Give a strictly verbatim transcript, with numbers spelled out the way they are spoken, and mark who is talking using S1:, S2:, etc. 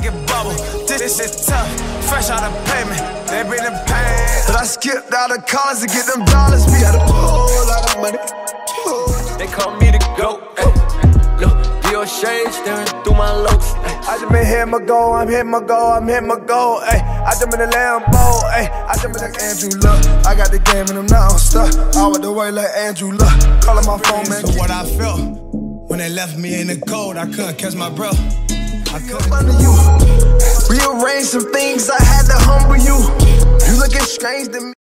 S1: make it bubble. This is tough, fresh out of payment. They been in pain. But I skipped out of college to get them dollars. We had a whole lot of money.
S2: They call me the GOAT. Look, Dior shades staring through my looks.
S1: I just been hitting my goal, I'm hitting my goal, I'm hitting my goal. Ay, I jump in the Lambo, ay, I jump in like Andrew Luck. I got the game and I'm not on stuck. I went the way like Andrew Luck. Calling my phone, man.
S3: So what I felt when they left me in the cold, I couldn't catch my breath. I couldn't
S1: under you. Rearrange some things, I had to humble you. You looking strange to me.